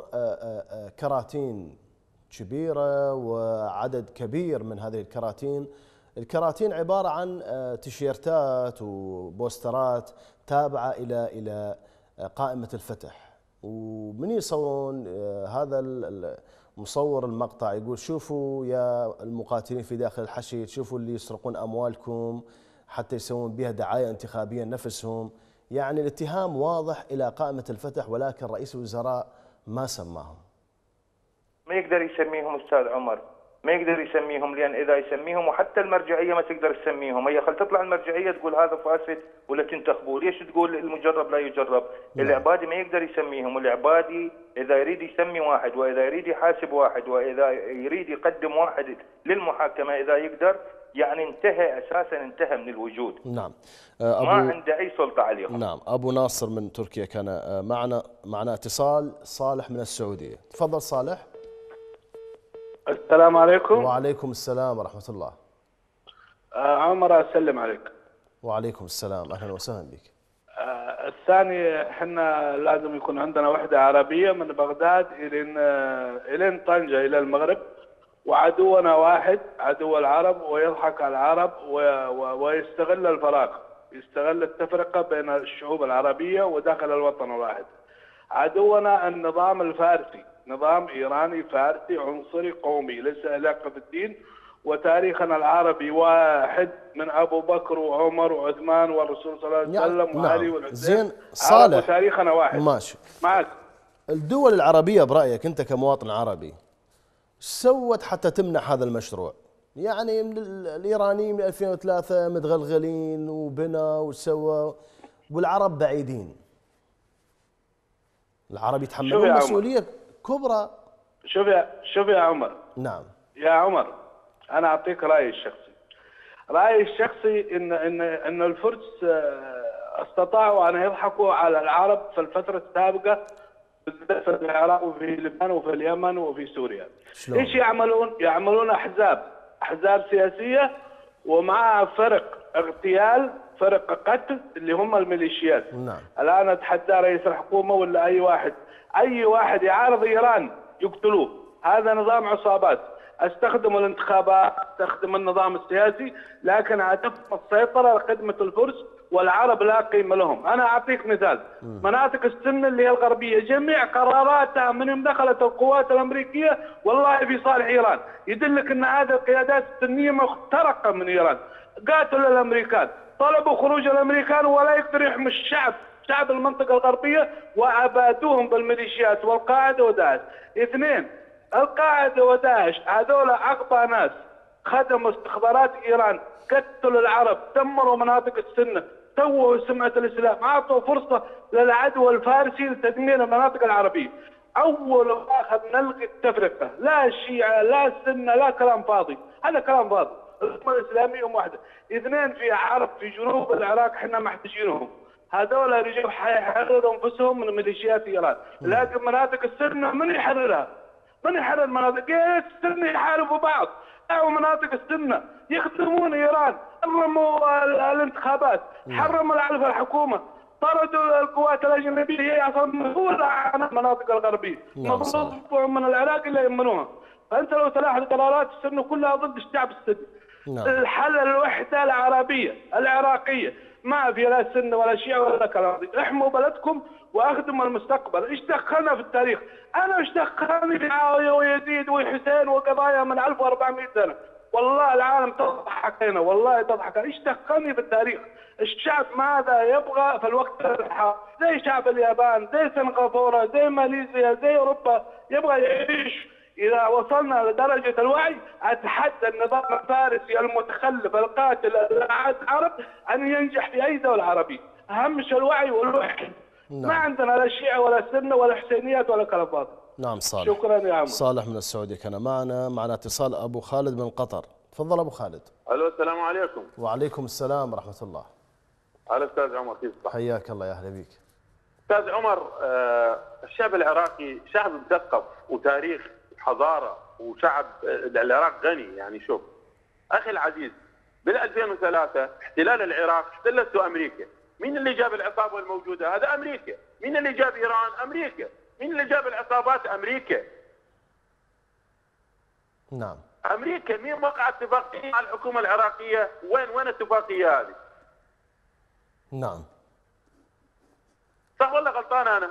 كراتين كبيرة وعدد كبير من هذه الكراتين. الكراتين عبارة عن تيشيرتات وبوسترات تابعة إلى إلى قائمة الفتح. ومن يصورون هذا مصور المقطع يقول شوفوا يا المقاتلين في داخل الحشد، شوفوا اللي يسرقون أموالكم حتى يسوون بها دعاية انتخابية لنفسهم. يعني الاتهام واضح إلى قائمة الفتح، ولكن رئيس الوزراء ما سماهم. ما يقدر يسميهم أستاذ عمر، ما يقدر يسميهم، لأن إذا يسميهم وحتى المرجعية ما تقدر تسميهم. هي خل تطلع المرجعية تقول هذا فاسد ولا تنتخبوه، ليش تقول المجرب لا يجرب؟ نعم. العبادي ما يقدر يسميهم، والعبادي إذا يريد يسمي واحد، وإذا يريد يحاسب واحد، وإذا يريد يقدم واحد للمحاكمة إذا يقدر، يعني انتهى اساسا، انتهى من الوجود. نعم. أبو ما عنده اي سلطه عليهم. نعم. ابو ناصر من تركيا كان معنا معنا اتصال. صالح من السعوديه، تفضل صالح. السلام عليكم. وعليكم السلام ورحمه الله. آه عمر اسلم عليك. وعليكم السلام، اهلا وسهلا بك. آه الثاني احنا لازم يكون عندنا وحده عربيه من بغداد الين الين طنجه الى المغرب، وعدونا واحد، عدو العرب، ويضحك على العرب ويستغل الفراغ، يستغل التفرقة بين الشعوب العربية وداخل الوطن الواحد. عدونا النظام الفارسي، نظام إيراني فارسي عنصري قومي ليس علاقة بالدين، وتاريخنا العربي واحد من أبو بكر وعمر وعثمان والرسول صلى الله عليه وسلم يعني وعلي والحسين. زين صالح، تاريخنا واحد. ماشي معك. الدول العربية برأيك أنت كمواطن عربي سوت حتى تمنع هذا المشروع؟ يعني الإيرانيين من ألفين وثلاثة متغلغلين وبنا وسوى، والعرب بعيدين. العرب يتحملون مسؤولية كبرى. شوف يا شوف يا عمر. نعم يا عمر، أنا أعطيك رأيي الشخصي. رأيي الشخصي إن إن إن الفرس استطاعوا أن يضحكوا على العرب في الفترة السابقة في العراق وفي لبنان وفي اليمن وفي سوريا. شلون؟ ايش يعملون؟ يعملون احزاب، احزاب سياسيه ومعها فرق اغتيال، فرق قتل اللي هم الميليشيات. نعم. الان اتحدى رئيس الحكومه ولا اي واحد، اي واحد يعارض ايران يقتلوه، هذا نظام عصابات. استخدموا الانتخابات، استخدم النظام السياسي، لكن هدف السيطره لخدمه الفرس والعرب لا قيمه لهم. انا اعطيك مثال، م. مناطق السنه اللي هي الغربيه جميع قراراتها من يوم دخلت القوات الامريكيه والله في صالح ايران، يدلك ان هذه القيادات السنيه مخترقه من ايران. قاتلوا الامريكان، طلبوا خروج الامريكان ولا يقدر يحمي الشعب، شعب المنطقه الغربيه، وابادوهم بالميليشيات والقاعده وداعش. اثنين، القاعده وداعش هذول اقبى ناس خدموا استخبارات ايران، قتلوا العرب، دمروا مناطق السنه، سووا سمعه الاسلام، اعطوا فرصه للعدو الفارسي لتدمير المناطق العربيه. اول واخر نلغي التفرقه، لا شيعه لا سنه لا كلام فاضي، هذا كلام فاضي. الامه الاسلاميه ام واحده. اثنين، في عرب في جنوب العراق احنا محتاجينهم، هذول رجعوا حيحرروا انفسهم من ميليشيات ايران، لكن مناطق السنه من يحررها؟ من يحرر مناطق؟ ايش السنه يحاربوا بعض، او مناطق السنه يخدمون ايران، حرموا الانتخابات، حرموا العلف الحكومه، طردوا القوات الاجنبيه هي اصلا مسؤوله عن المناطق الغربيه، مطلوب من العراق الا يمنوها. فانت لو تلاحظ قرارات السنه كلها ضد الشعب السني. الحل الوحده العربيه العراقيه ما في لا سنه ولا شيعه ولا كلام. احموا بلدكم واخدموا المستقبل. ايش دخلنا في التاريخ؟ انا ايش دخلني في معاويه ويزيد وحسين وقضايا من ألف وأربعمئة سنه؟ والله العالم تضحك هنا، والله تضحك. ايش دخلني في التاريخ؟ الشعب ماذا يبغى في الوقت الحالي؟ زي شعب اليابان، زي سنغافوره، زي ماليزيا، زي اوروبا، يبغى يعيش. إذا وصلنا لدرجة الوعي أتحدى النظام الفارسي المتخلف القاتل العرب أن ينجح في أي دولة عربية. أهم شيء الوعي والوحي. نعم. ما عندنا لا شيعة ولا سنة ولا حسينيات ولا كلام فاضي. نعم صالح. شكرا يا عم. صالح من السعودية كان معنا. معنا اتصال أبو خالد من قطر. تفضل أبو خالد. ألو السلام عليكم. وعليكم السلام ورحمة الله. على أستاذ عمر كيف صح؟ حياك الله، يا أهلا بك. أستاذ عمر، آه الشعب العراقي شعب مثقف وتاريخ حضاره وشعب العراق غني. يعني شوف اخي العزيز، بال ألفين وثلاثة احتلال العراق احتلته امريكا. مين اللي جاب العصابه الموجوده؟ هذا امريكا. مين اللي جاب ايران؟ امريكا. مين اللي جاب العصابات؟ امريكا. نعم امريكا. مين وقع اتفاقيه مع الحكومه العراقيه؟ وين وين الاتفاقيه هذه؟ نعم صح ولا غلطان انا؟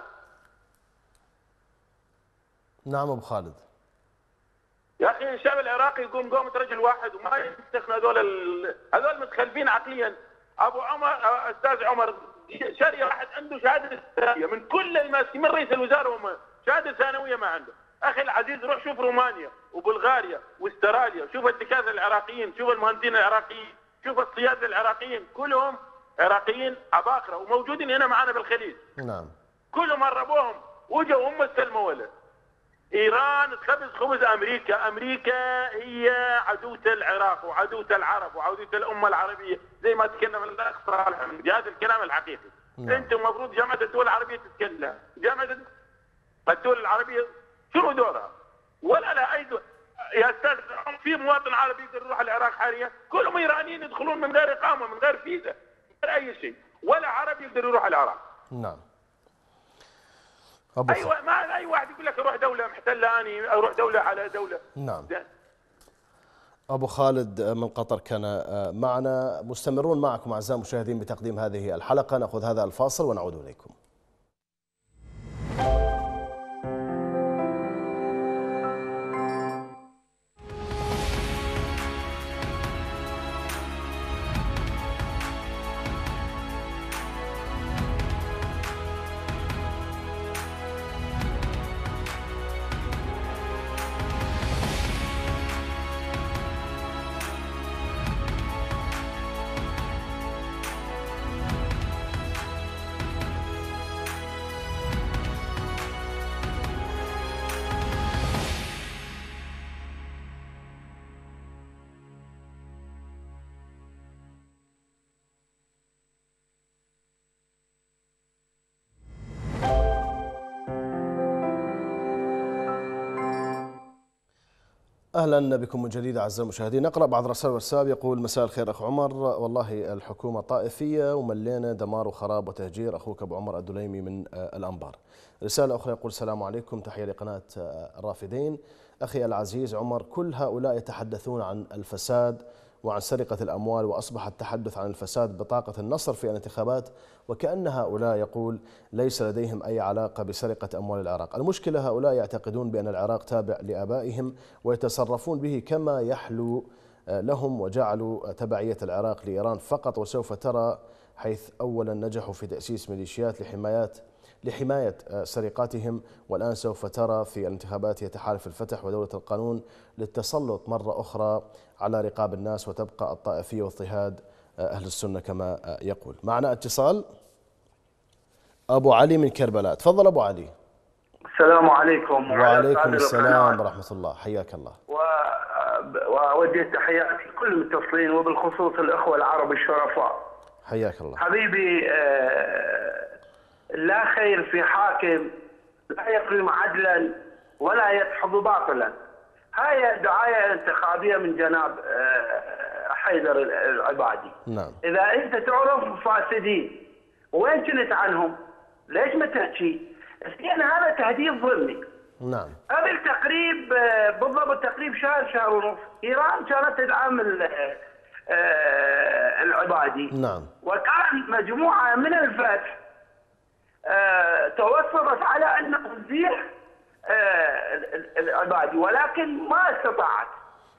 نعم ابو خالد. يا اخي الشعب العراقي يقوم قومة رجل واحد وما يستخدم هذول ال... هذول متخلفين عقليا. ابو عمر، استاذ عمر، شاري واحد عنده شهاده ثانويه من كل الماسكين من رئيس الوزراء وما شهاده ثانويه ما عنده. اخي العزيز روح شوف رومانيا وبلغاريا واستراليا، شوف الدكاتره العراقيين، شوف المهندسين العراقيين، شوف الصيادله العراقيين، كلهم عراقيين عباقره وموجودين هنا معنا بالخليج. نعم. كلهم هربوهم وجوا هم استلموا ولد. ايران تخبز خبز امريكا، امريكا هي عدوة العراق وعدوة العرب وعدوة الامه العربيه زي ما تكلم الاخ صالح حمدي. هذا الكلام الحقيقي. نعم. انتم المفروض جامعه الدول العربيه تتكلم، جامعه الدول العربيه شنو دورها؟ ولا لا اي دول. يا استاذ في مواطن عربي يقدر يروح العراق حاليا؟ كلهم ايرانيين يدخلون من غير اقامه، من غير فيزا، من غير اي شيء، ولا عربي يقدر يروح العراق. نعم. ايوه، ما اي واحد يقول لك اروح دوله محتله اني اروح دوله على دوله. نعم. ابو خالد من قطر كان معنا. مستمرون معكم اعزائي المشاهدين بتقديم هذه الحلقه. ناخذ هذا الفاصل ونعود اليكم. اهلا بكم من جديد اعزائي المشاهدين. نقرا بعض رسائل الواتساب. يقول مساء الخير اخ عمر، والله الحكومه طائفيه وملينا دمار وخراب وتهجير. اخوك ابو عمر الدليمي من الانبار. رساله اخرى يقول السلام عليكم، تحيه لقناه الرافدين. اخي العزيز عمر، كل هؤلاء يتحدثون عن الفساد وعن سرقة الأموال، وأصبح التحدث عن الفساد بطاقة النصر في الانتخابات، وكأن هؤلاء يقول ليس لديهم أي علاقة بسرقة أموال العراق. المشكلة هؤلاء يعتقدون بأن العراق تابع لآبائهم ويتصرفون به كما يحلو لهم، وجعلوا تبعية العراق لإيران فقط. وسوف ترى حيث أولا نجحوا في تأسيس ميليشيات لحمايات لحماية سرقاتهم، والآن سوف ترى في الانتخابات يتحالف الفتح ودولة القانون للتسلط مرة أخرى على رقاب الناس، وتبقى الطائفية واضطهاد أهل السنة كما يقول. معنا اتصال أبو علي من كربلاء. تفضل أبو علي. السلام عليكم. وعليكم السلام ورحمة الله، حياك الله. وأوجه تحياتي لكل المتصلين وبالخصوص الأخوة العرب الشرفاء. حياك الله. حبيبي، لا خير في حاكم لا يقيم عدلا ولا يدحض باطلا. هاي دعاية انتخابية من جناب حيدر العبادي. نعم. إذا أنت تعرف فاسدين وين كنت عنهم؟ ليش ما تحكي؟ اثنين، هذا تهديد ظلمي. نعم. قبل تقريب بالضبط تقريب شهر شهر ونص، إيران كانت تدعم العبادي. نعم. وكان مجموعة من الفتح توسطت على أن تزيح العبادي، ولكن ما استطاعت.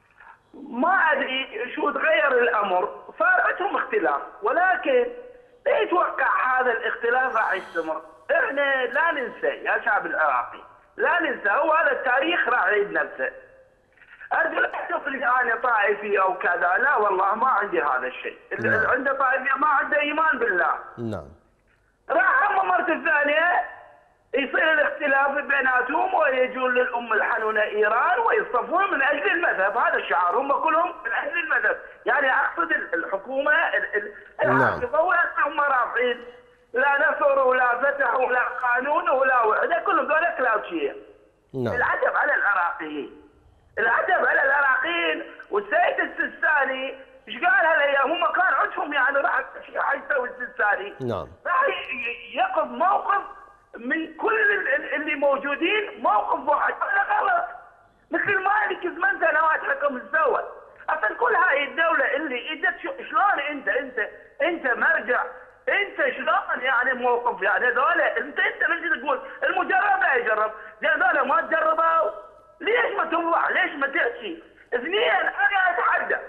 ما أدري شو تغير الأمر، صار عندهم اختلاف، ولكن لا يتوقع هذا الاختلاف راح يستمر. احنا لا ننسى يا شعب العراقي، لا ننسى، هو هذا التاريخ راح يعيد نفسه. أرجو لا تقول لي أنا طائفي أو كذا، لا والله ما عندي هذا الشيء، اللي نعم. عنده طائفية ما عنده إيمان بالله. نعم. راح أما مرة الثانية يصير الاختلاف بيناتهم ويجون للأم الحنونة إيران ويصطفون من أجل المذهب، هذا الشعار، هم كلهم من أجل المذهب، يعني أقصد الحكومة العاصفة هم رافعين لا نصر ولا فتح ولا قانون ولا وحدة، كلهم ذولا كلاوتشية. نعم. العجب على العراقيين، العجب على العراقيين. والسيد السيستاني ايش قال هالايام؟ هم كان عندهم يعني راح يسوي السيستاني؟ نعم. راح ياخذ موقف من كل اللي موجودين، موقف واحد. هذا غلط. مثل مالك ثمان سنوات حكم سوى. اصلا كل هاي الدوله اللي اجت شلون انت انت انت مرجع، انت شلون يعني موقف يعني هذول انت انت ليش تقول المجرب لا يجرب؟ هذول ما تجربوا، ليش ما تطلع؟ ليش ما تحكي؟ اثنين انا اتحدى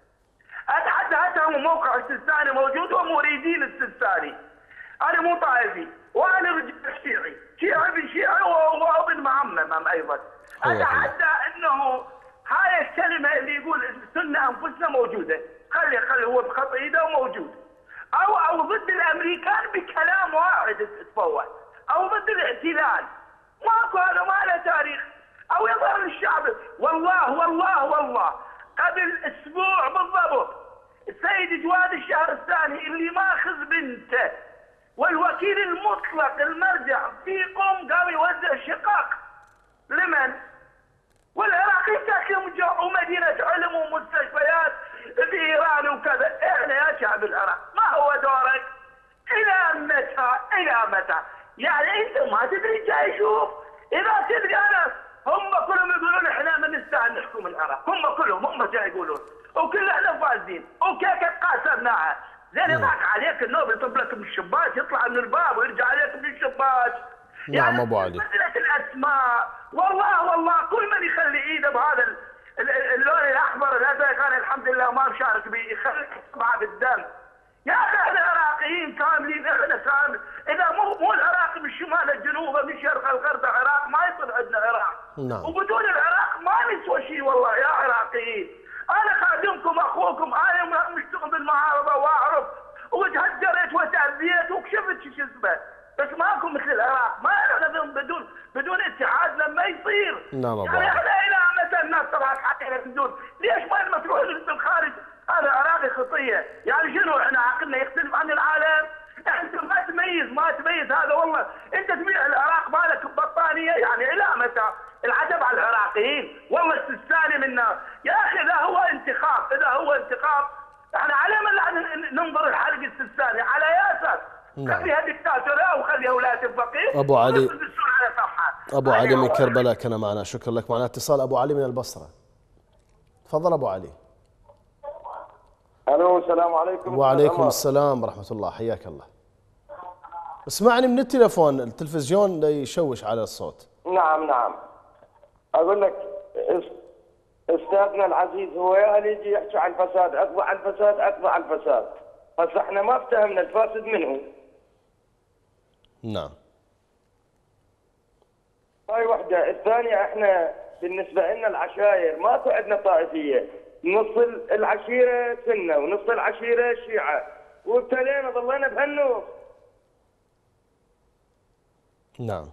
اتحدى حتى هو موقع السيستاني موجود ومريدين السيستاني. انا مو طائفي وانا رجل شيعي، شيعي ابن شيعي وابن معمم ايضا. اتحدى انه هاي الكلمه اللي يقول سنه انفسنا موجوده، خلي خلي هو بخط ايده وموجود. او او ضد الامريكان بكلام واحد تتفوه، او ضد الاحتلال، ماكو، هذا ما له تاريخ. او يظهر للشعب. والله والله والله قبل اسبوع بالضبط السيد جواد الشهرستاني اللي ماخذ بنته والوكيل المطلق المرجع في قم قام يوزع الشقاق لمن؟ والعراقيين ساكنين جوعوا مدينه علم ومستشفيات في ايران وكذا. احنا يا شعب العراق ما هو دورك؟ الى متى؟ الى متى؟ يعني انت ما تدري جاي شوف. اذا تدري انا هم كلهم يقولون احنا ما نستاهل نحكم العراق، هم كلهم هم جاي يقولون، وكل احنا فاسدين، وكيف قاسمناها؟ زين يضحك عليك النوب يطب لك من الشباك، يطلع من الباب ويرجع عليك من الشباك. نعم يعني ابو علي. مسألة الاسماء، والله والله كل من يخلي ايده بهذا اللون الاحمر الازرق انا الحمد لله ما مشارك به، يخلي اصبعه بالدم. يا اخي احنا عراقيين كاملين، احنا كامل، اذا مو مو العراق من شمال الجنوب من شرق الغرب العراق ما يصير عندنا عراق. نعم. وبدون العراق ما نسوى شيء والله يا عراقيين. انا خادمكم اخوكم، انا مشتغل بالمعارضه واعرف وتهجرت وتاذيت وكشفت شو اسمه، بس ماكو مثل العراق، ما احنا بدون بدون اتحاد لما يصير. نعم ابو يعني علي. احنا الى متى الناس تضحك علينا بدون؟ ليش ما تروح للخارج؟ هذا عراقي خطيه، يعني شنو احنا عقلنا يختلف عن العالم؟ انت ما تميز ما تميز هذا والله، انت تبيع العراق مالك ببطانيه، يعني الى متى؟ العجب على العراقيين، والله السيستاني منا، يا اخي اذا هو انتخاب، اذا هو انتخاب احنا على من ننظر الحلقه السيستاني على ياسر. نعم. خليها دكتاتوريه وخليها ولايه الفقيه. ابو علي على صفحات. ابو علي من كربلاء كان معنا، شكرا لك. معنا اتصال ابو علي من البصره. تفضل ابو علي. الو السلام عليكم. وعليكم السلام ورحمه الله، حياك الله. اسمعني من التليفون، التلفزيون لا يشوش على الصوت. نعم نعم. اقول لك استاذنا العزيز هو اللي يجي يحكي عن الفساد، اقضى على الفساد اقضى على الفساد، بس احنا ما افتهمنا الفاسد منه. نعم. هاي وحده، الثانيه احنا بالنسبه لنا العشاير ماكو عندنا طائفيه، نص العشيره سنه ونص العشيره شيعه، وابتلينا ظلينا بهالنص. نعم.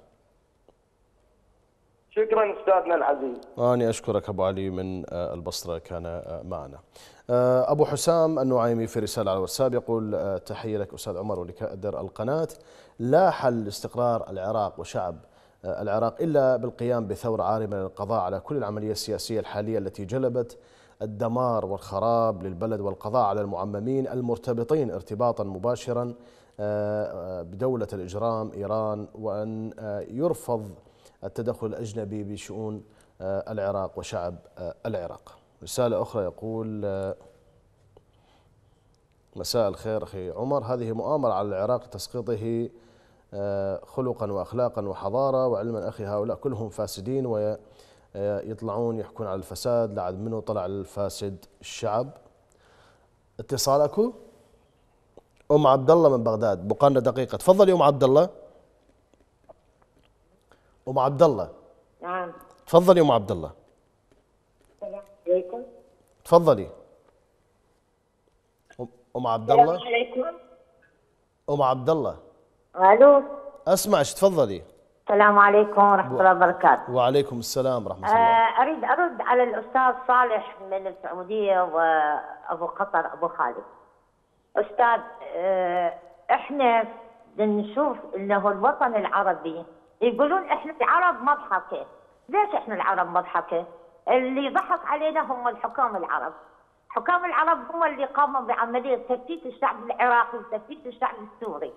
شكرا استاذنا العزيز. أنا أشكرك أبو علي من البصرة كان معنا. أبو حسام النعيمي في رسالة على الواتساب يقول تحية لك أستاذ عمر ولكادر القناة. لا حل لاستقرار العراق وشعب العراق إلا بالقيام بثورة عارمة للقضاء على كل العملية السياسية الحالية التي جلبت الدمار والخراب للبلد، والقضاء على المعممين المرتبطين ارتباطا مباشرا بدولة الإجرام إيران، وأن يرفض التدخل الأجنبي بشؤون العراق وشعب العراق. رسالة أخرى يقول مساء الخير أخي عمر. هذه مؤامرة على العراق لتسقيطه خلقا وأخلاقا وحضارة، وعلما أخي هؤلاء كلهم فاسدين ويطلعون يحكون على الفساد، لعد منه طلع الفاسد الشعب. اتصال أكو أم عبد الله من بغداد، بقى لنا دقيقة. تفضلي أم عبد الله. أم عبد الله. نعم. تفضلي أم عبد الله. السلام عليكم. تفضلي أم عبد الله. السلام عليكم. أم عبد الله. ألو. أسمعك، تفضلي. السلام عليكم ورحمة الله وبركاته. وعليكم السلام ورحمة الله. آه أريد أرد على الأستاذ صالح من السعودية وأبو قطر أبو خالد. أستاذ، آه إحنا نشوف إنه الوطن العربي يقولون إحنا العرب مضحكة. ليش إحنا العرب مضحكة؟ اللي ضحك علينا هم الحكام العرب. حكام العرب هم اللي قاموا بعملية تفتيت الشعب العراقي وتفتيت الشعب السوري.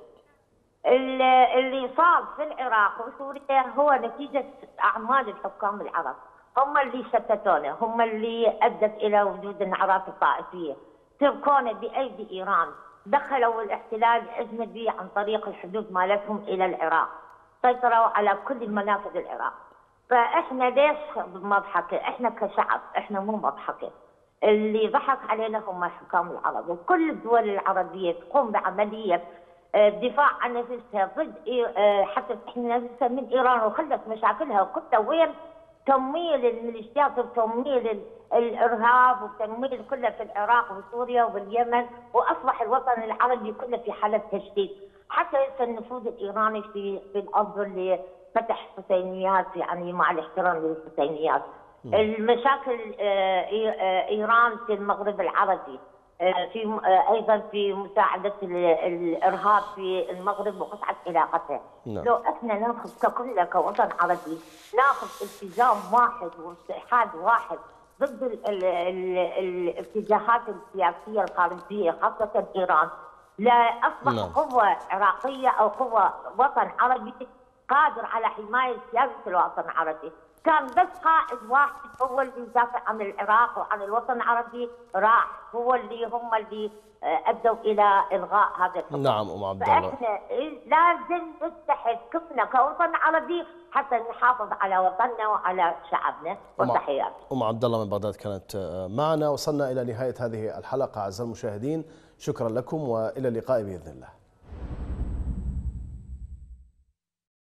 اللي صار في العراق وسوريا هو نتيجة أعمال الحكام العرب، هم اللي شتتونا، هم اللي أدت إلى وجود انحراف الطائفية، تركونا بأيدي إيران، دخلوا الاحتلال الأجنبي عن طريق الحدود مالتهم إلى العراق، سيطروا على كل منافذ العراق. فإحنا ليش مضحكة؟ إحنا كشعب إحنا مو مضحكة. اللي ضحك علينا هم الحكام العرب، وكل الدول العربية تقوم بعملية الدفاع عن نفسها ضد حتى تحمي نفسها من ايران وخلت مشاكلها كلها وين؟ تمويل الميليشيات وتمويل الارهاب وتمويل كله في العراق وسوريا واليمن، واصبح الوطن العربي كله في حاله تشتيت، حتى النفوذ الايراني في في الارض اللي فتح حسينيات، يعني مع الاحترام للحسينيات. المشاكل ايران في المغرب العربي، في ايضا في مساعده الارهاب في المغرب وقطعه علاقتها. نعم. لو احنا ناخذ ككل كوطن عربي ناخذ التزام واحد واتحاد واحد ضد ال ال ال الاتجاهات السياسيه الخارجيه خاصه ايران، لا اصبح نعم. قوه عراقيه او قوه وطن عربي قادر على حمايه سياسه الوطن العربي. كان بس قائد واحد هو اللي يدافع عن العراق وعن الوطن العربي، راح هو اللي هم اللي ادوا الى الغاء هذا الحكم. نعم ام عبد الله. فاحنا لازم نتحد كلنا كوطن عربي حتى نحافظ على وطننا وعلى شعبنا. وتحياتي. ام عبد الله من بغداد كانت معنا. وصلنا الى نهايه هذه الحلقه اعزائي المشاهدين، شكرا لكم والى اللقاء باذن الله.